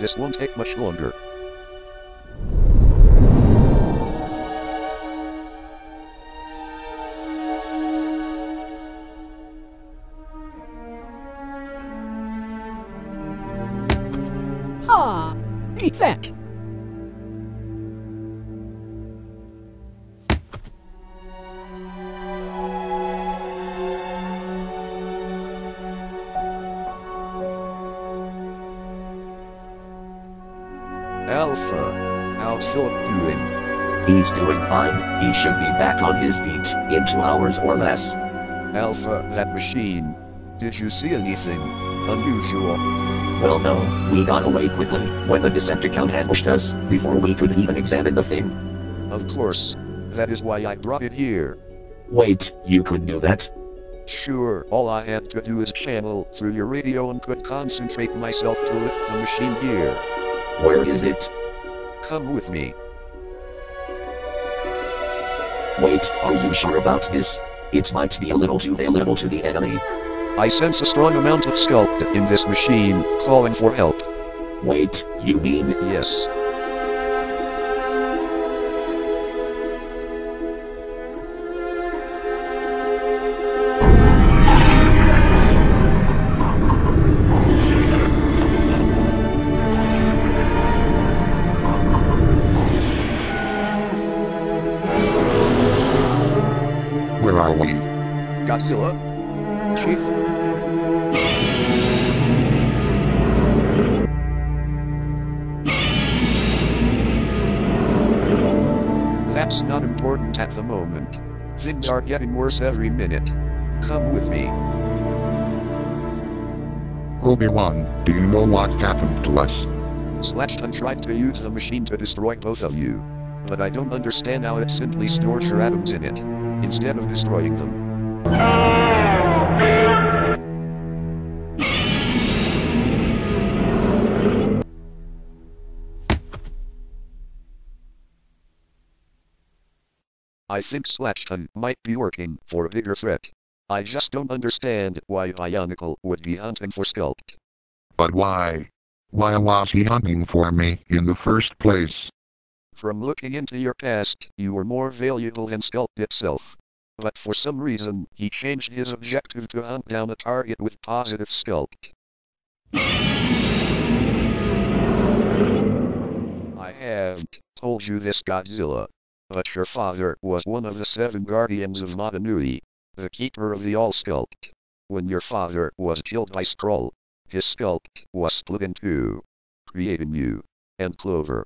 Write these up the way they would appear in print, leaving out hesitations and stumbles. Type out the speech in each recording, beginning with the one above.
This won't take much longer. Ah, eat that. Alpha, how's Philip doing? He's doing fine. He should be back on his feet in 2 hours or less. Alpha, that machine. Did you see anything unusual? Well, no, we got away quickly when the Decepticon ambushed us before we could even examine the thing. Of course. That is why I brought it here. Wait, you could do that? Sure, all I had to do is channel through your radio and could concentrate myself to lift the machine here. Where is it? Come with me. Wait, are you sure about this? It might be a little too valuable to the enemy. I sense a strong amount of sculpt in this machine, calling for help. Wait, you mean? Yes. Where are we? Godzilla? Chief? That's not important at the moment. Things are getting worse every minute. Come with me. Obi-Wan, do you know what happened to us? Slashton tried to use the machine to destroy both of you. But I don't understand how it simply stores your atoms in it, instead of destroying them. I think Slashton might be working for a bigger threat. I just don't understand why Bionicle would be hunting for Sculpt. But why? Why was he hunting for me in the first place? From looking into your past, you were more valuable than Sculpt itself. But for some reason, he changed his objective to hunt down a target with positive Sculpt. I haven't told you this, Godzilla, but your father was one of the 7 Guardians of Matanui, the keeper of the All-Sculpt. When your father was killed by Skrull, his Sculpt was split in 2, creating you and Clover.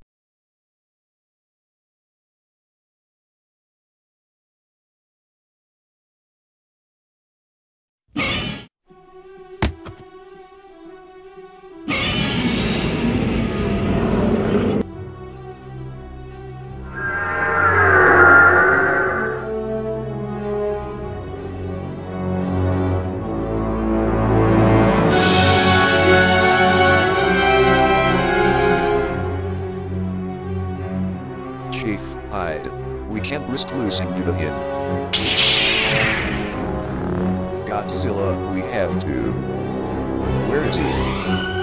Chief, we can't risk losing you to him. Godzilla, we have to. Where is he?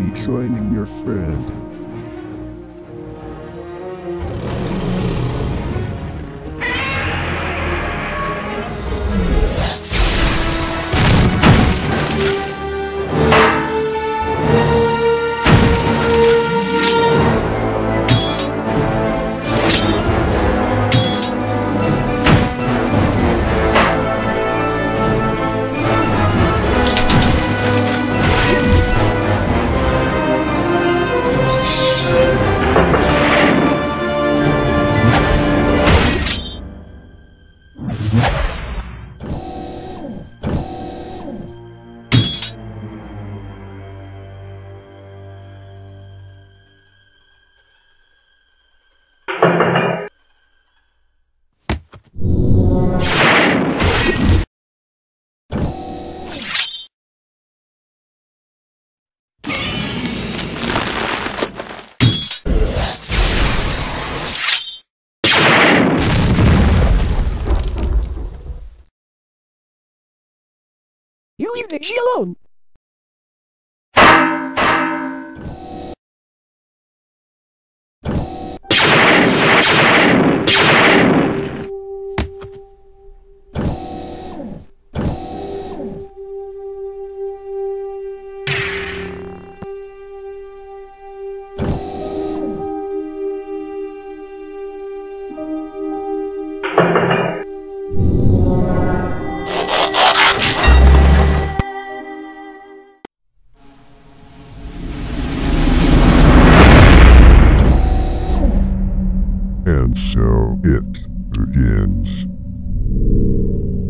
be joining your friend. You leave Dixie alone. And so it begins.